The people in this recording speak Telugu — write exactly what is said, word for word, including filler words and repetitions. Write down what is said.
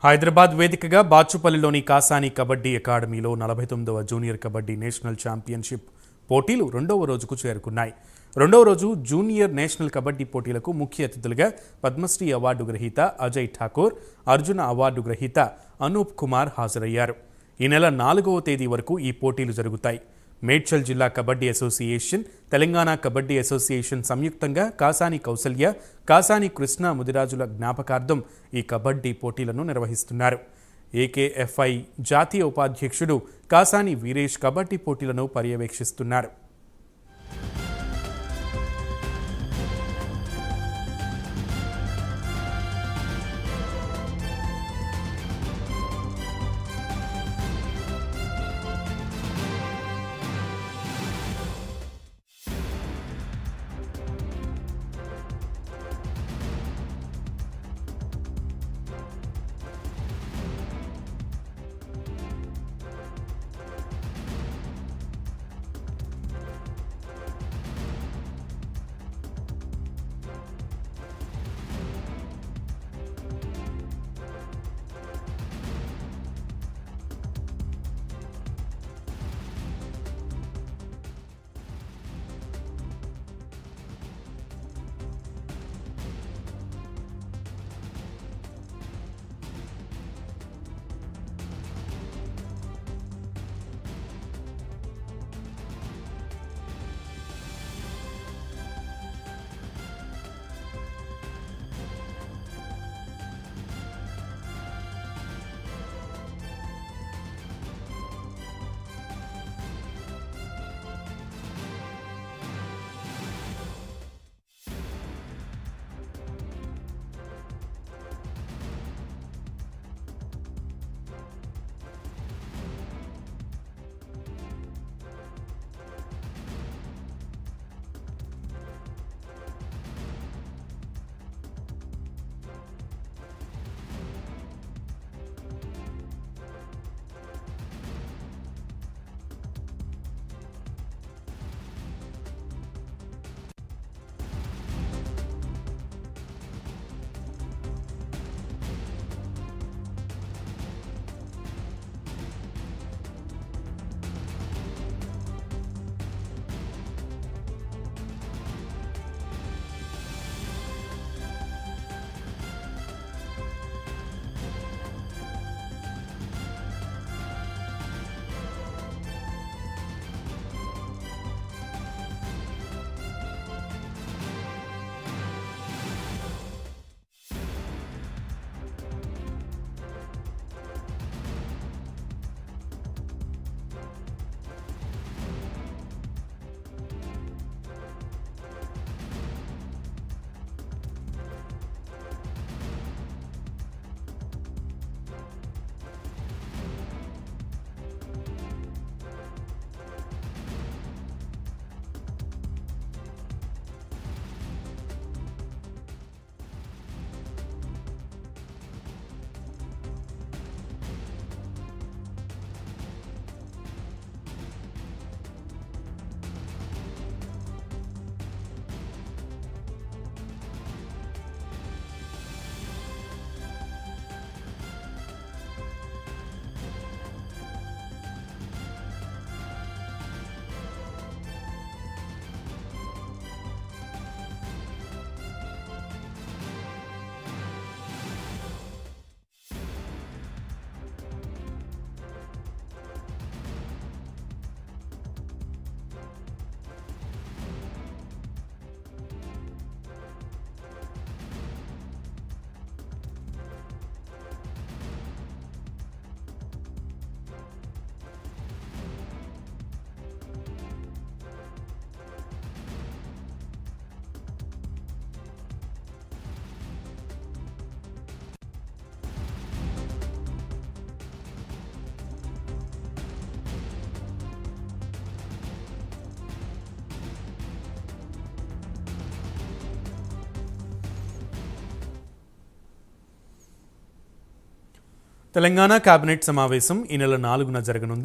హైదరాబాద్ వేదికగా బాచుపల్లిలోని కాసాని కబడ్డీ అకాడమీలో నలభై తొమ్మిదవ జూనియర్ కబడ్డీ నేషనల్ ఛాంపియన్షిప్ పోటీలు రెండవ రోజుకు చేరుకున్నాయి. రెండవ రోజు జూనియర్ నేషనల్ కబడ్డీ పోటీలకు ముఖ్య అతిథులుగా పద్మశ్రీ అవార్డు గ్రహీత అజయ్ ఠాకూర్, అర్జున అవార్డు గ్రహీత అనూప్ కుమార్ హాజరయ్యారు. ఈ నెల నాలుగవ తేదీ వరకు ఈ పోటీలు జరుగుతాయి. మేడ్చల్ జిల్లా కబడ్డీ అసోసియేషన్, తెలంగాణ కబడ్డీ అసోసియేషన్ సంయుక్తంగా కాసాని కౌసల్య, కాసాని కృష్ణ ముదిరాజుల జ్ఞాపకార్థం ఈ కబడ్డీ పోటీలను నిర్వహిస్తున్నారు. ఏకేఎఫ్ఐ జాతీయ ఉపాధ్యక్షుడు కాసాని వీరేష్ కబడ్డీ పోటీలను పర్యవేక్షిస్తున్నారు. తెలంగాణ కేబినెట్ సమావేశం ఈ నెల నాలుగున జరగనుంది.